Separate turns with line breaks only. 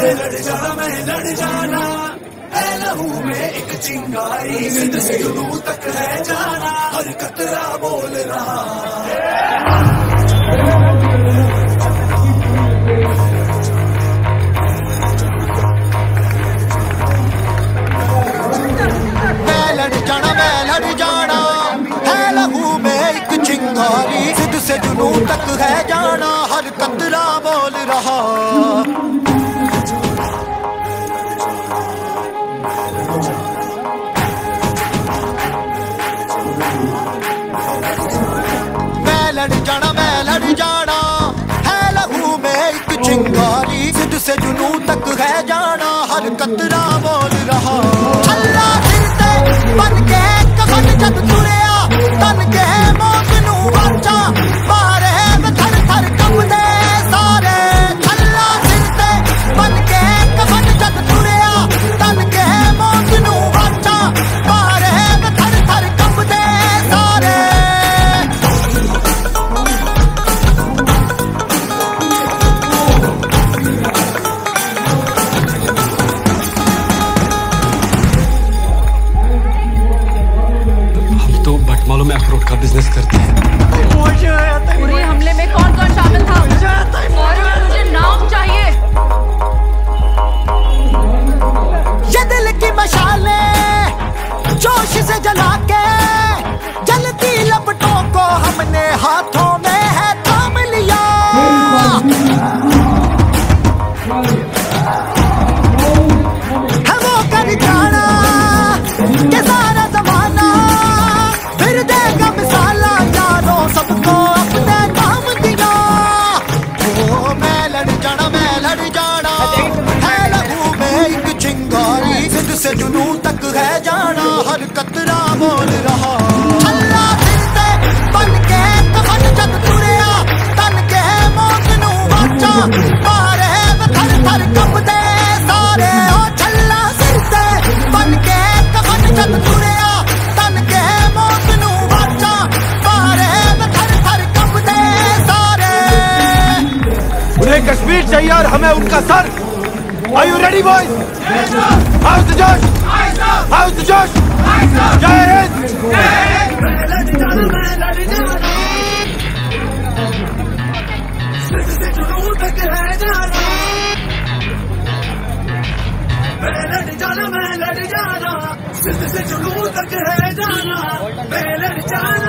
लड़ जाना मैं लड़ जाना, है लहू में एक चिंगारी, जिद से जुनून तक है जाना, हर कतरा बोल रहा।
मैं लड़ जाना, है लहू में एक चिंगारी, जिद से जुनून तक है जाना, हर कतरा बोल रहा। मैं लड़ जाना, है लहू में एक चिंगारी, जिद से जुनून तक है जाना, हर कतरा बोल रहा। अल्लाह फिरते बन के कफन जब तुरिया, तन के मौत नू वाचा, मारे में थर थर कंबदे सारे। अल्लाह फिरते बन के कफन जब तुरिया, तन के मौत नू वाचा, मारे में थर थर कंबदे सारे।
भटमालों में अखरोट का बिजनेस करते हैं।
पूरे हमले में कौन कौन शामिल था और मुझे नाम चाहिए।
ये दिल की मशालें जोश से जला के, जलती लपटों को हमने हाथों में है थाम लिया। है वो कर जाना के सारा जमाना, फिर देगा मिसाला यारों सबको अपने काम दिया। ओ मैं लड़ जाना, है लहू में एक चिंगारी, जिद से जुनून तक है जाना, हर कतरा बोल रहा। अल्लाह फिरते बन के कफन जब तुरिया, तन के मौत नू वाचा, मारे में थर थर कंबदे सारे। ओ छल्ला फिरते बन के कफन जब तुरिया, तन के मौत नू वाचा, मारे में थर थर कंबदे सारे।
उन्हें कश्मीर चाहिए और हमें उनका सर। Are you ready, boys? How's the Josh? How's the Josh? जय हिंद।
मैं लड़ जाना, मैं लड़ जाना, जिद से जुनून तक है जाना। मैं लड़ जाना, मैं लड़ जाना, जिद से जुनून तक है जाना, मैं लड़ जाना।